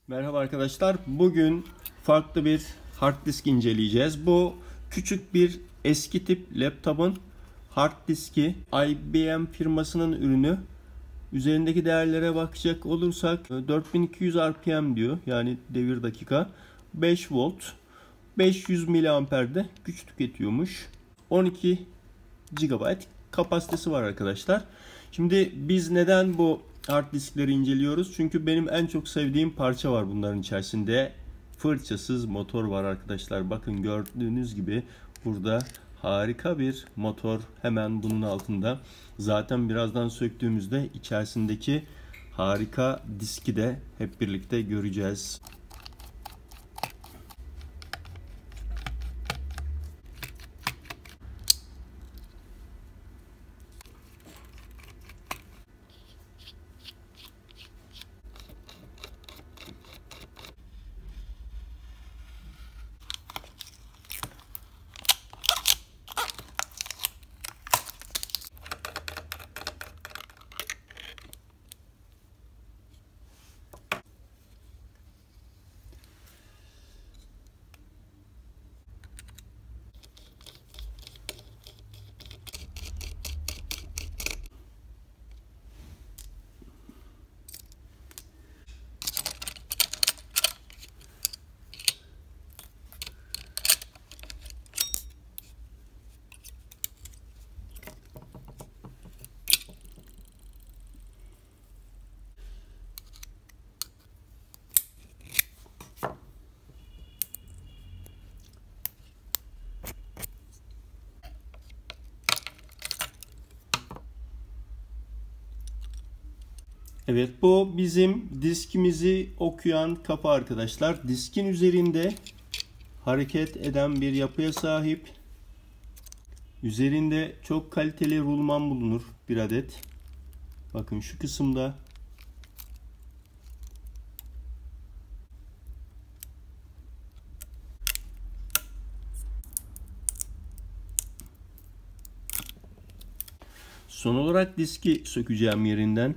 Merhaba arkadaşlar. Bugün farklı bir hard disk inceleyeceğiz. Bu küçük bir eski tip laptopun hard diski. IBM firmasının ürünü. Üzerindeki değerlere bakacak olursak 4200 RPM diyor. Yani devir dakika. 5 volt. 500 miliamper'de güç tüketiyormuş. 12 GB kapasitesi var arkadaşlar. Şimdi biz neden bu hard diskleri inceliyoruz? Çünkü benim en çok sevdiğim parça var bunların içerisinde. Fırçasız motor var arkadaşlar. Bakın gördüğünüz gibi burada harika bir motor hemen bunun altında. Zaten birazdan söktüğümüzde içerisindeki harika diski de hep birlikte göreceğiz. Evet, bu bizim diskimizi okuyan kapı arkadaşlar. Diskin üzerinde hareket eden bir yapıya sahip. Üzerinde çok kaliteli rulman bulunur, bir adet. Bakın şu kısımda. Son olarak diski sökeceğim yerinden.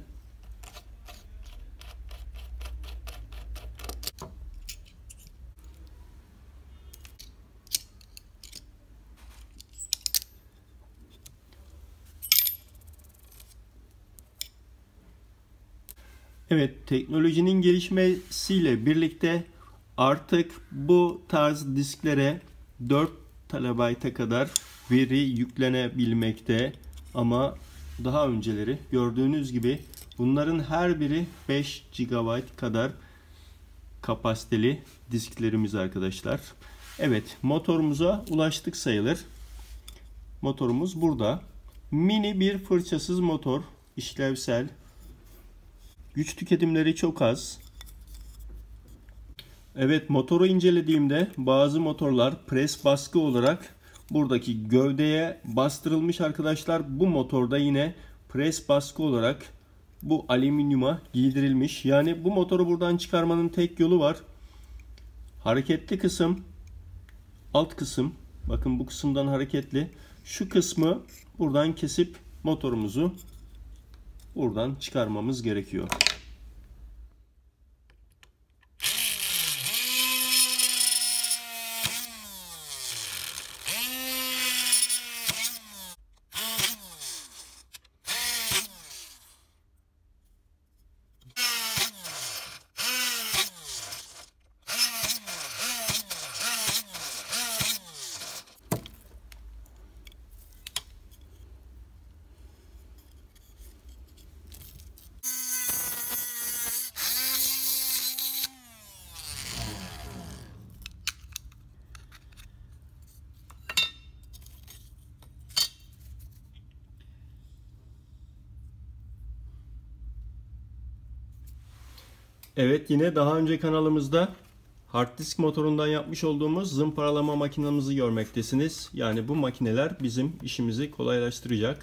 Evet, teknolojinin gelişmesiyle birlikte artık bu tarz disklere 4 TB'a kadar veri yüklenebilmekte. Ama daha önceleri gördüğünüz gibi bunların her biri 5 GB kadar kapasiteli disklerimiz arkadaşlar. Evet, motorumuza ulaştık sayılır. Motorumuz burada. Mini bir fırçasız motor, işlevsel. Güç tüketimleri çok az. Evet, motoru incelediğimde bazı motorlar pres baskı olarak buradaki gövdeye bastırılmış arkadaşlar. Bu motorda yine pres baskı olarak bu alüminyuma giydirilmiş. Yani bu motoru buradan çıkarmanın tek yolu var. Hareketli kısım, alt kısım. Bakın bu kısımdan hareketli. Şu kısmı buradan kesip motorumuzu buradan çıkarmamız gerekiyor. Evet, yine daha önce kanalımızda hard disk motorundan yapmış olduğumuz zımparalama makinamızı görmektesiniz. Yani bu makineler bizim işimizi kolaylaştıracak.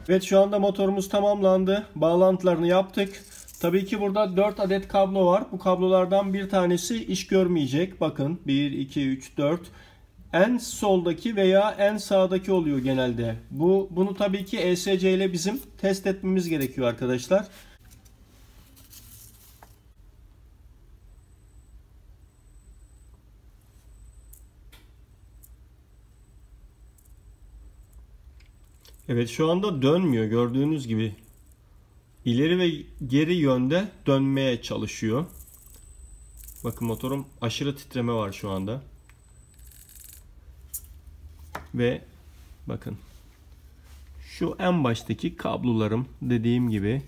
Evet, şu anda motorumuz tamamlandı. Bağlantılarını yaptık. Tabii ki burada 4 adet kablo var. Bu kablolardan bir tanesi iş görmeyecek. Bakın 1, 2, 3, 4. En soldaki veya en sağdaki oluyor genelde. Bunu tabii ki ESC ile bizim test etmemiz gerekiyor arkadaşlar. Evet, şu anda dönmüyor gördüğünüz gibi. İleri ve geri yönde dönmeye çalışıyor. Bakın motorum aşırı titreme var şu anda. Ve bakın şu en baştaki kablolarım, dediğim gibi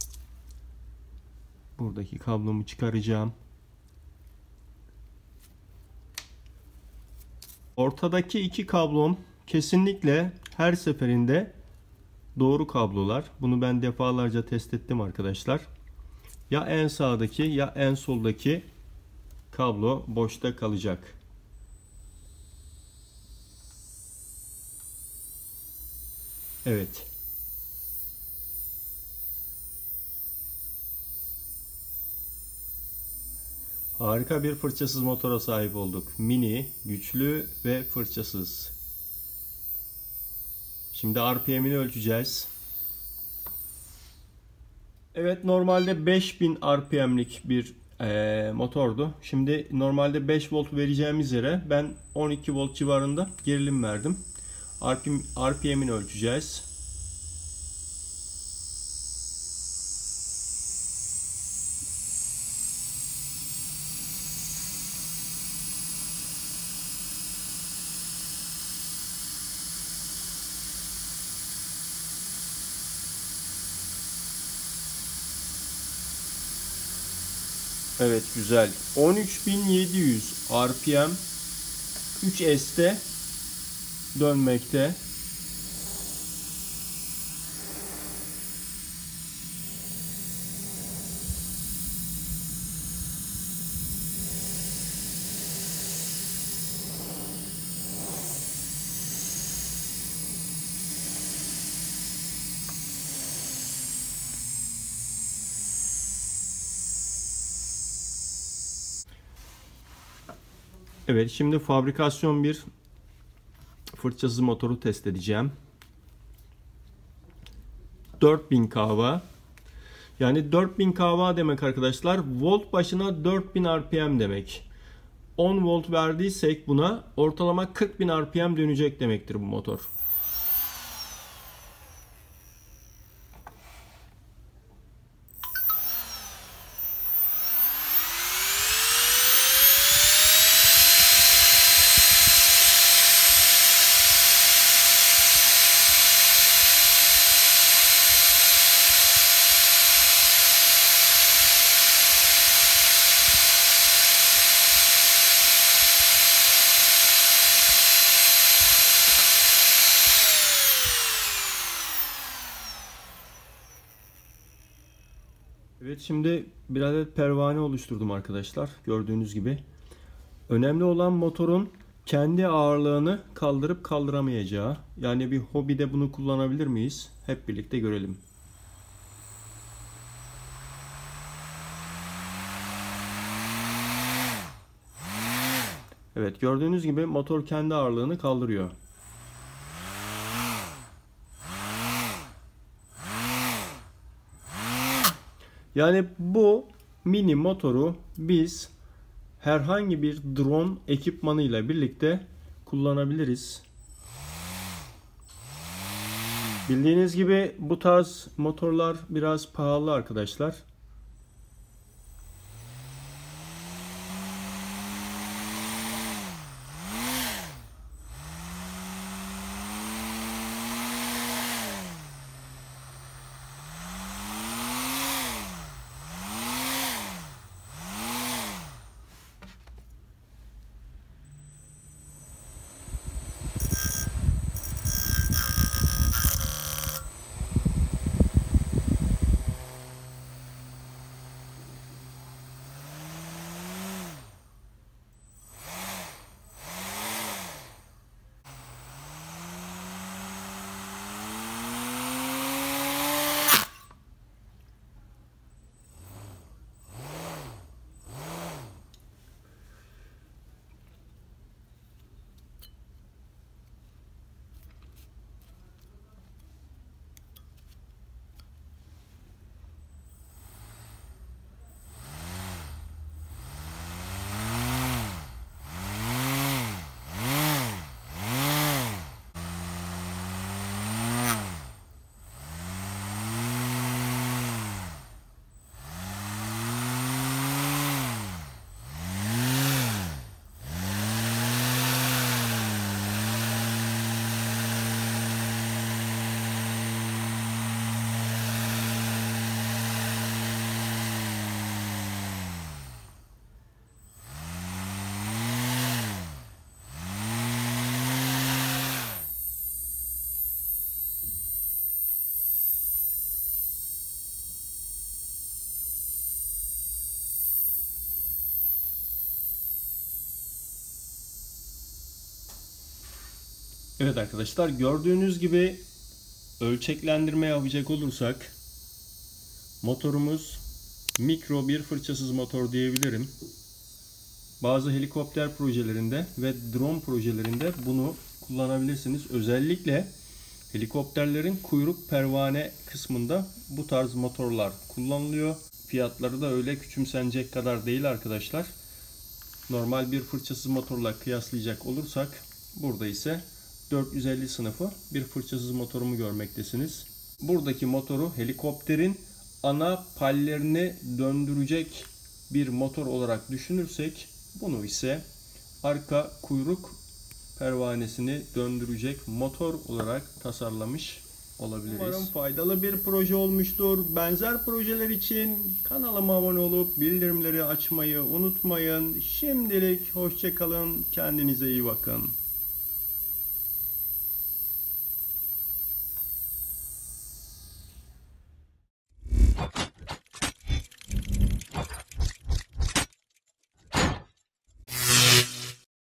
buradaki kablomu çıkaracağım. Ortadaki iki kablom kesinlikle her seferinde doğru kablolar. Bunu ben defalarca test ettim arkadaşlar. Ya en sağdaki ya en soldaki kablo boşta kalacak. Evet. Harika bir fırçasız motora sahip olduk. Mini, güçlü ve fırçasız. Şimdi RPM'ini ölçeceğiz. Evet, normalde 5000 RPM'lik bir motordu. Şimdi normalde 5 volt vereceğimiz yere ben 12 volt civarında gerilim verdim. RPM'ini ölçeceğiz. Evet, güzel. 13700 RPM 3S'te dönmekte. Evet, şimdi fabrikasyon bir fırçasız motoru test edeceğim. 4000 kW. Yani 4000 kW demek arkadaşlar, volt başına 4000 RPM demek. 10 volt verdiysek buna ortalama 40.000 RPM dönecek demektir bu motor. Evet, şimdi bir adet pervane oluşturdum arkadaşlar. Gördüğünüz gibi. Önemli olan motorun kendi ağırlığını kaldırıp kaldıramayacağı. Yani bir hobide bunu kullanabilir miyiz? Hep birlikte görelim. Evet, gördüğünüz gibi motor kendi ağırlığını kaldırıyor. Yani bu mini motoru biz herhangi bir drone ekipmanıyla birlikte kullanabiliriz. Bildiğiniz gibi bu tarz motorlar biraz pahalı arkadaşlar. Evet arkadaşlar, gördüğünüz gibi ölçeklendirme yapacak olursak motorumuz mikro bir fırçasız motor diyebilirim. Bazı helikopter projelerinde ve drone projelerinde bunu kullanabilirsiniz. Özellikle helikopterlerin kuyruk pervane kısmında bu tarz motorlar kullanılıyor. Fiyatları da öyle küçümsenecek kadar değil arkadaşlar. Normal bir fırçasız motorla kıyaslayacak olursak burada ise 450 sınıfı bir fırçasız motorumu görmektesiniz. Buradaki motoru helikopterin ana pallerini döndürecek bir motor olarak düşünürsek, bunu ise arka kuyruk pervanesini döndürecek motor olarak tasarlamış olabiliriz. Umarım faydalı bir proje olmuştur. Benzer projeler için kanalıma abone olup bildirimleri açmayı unutmayın. Şimdilik hoşça kalın. Kendinize iyi bakın.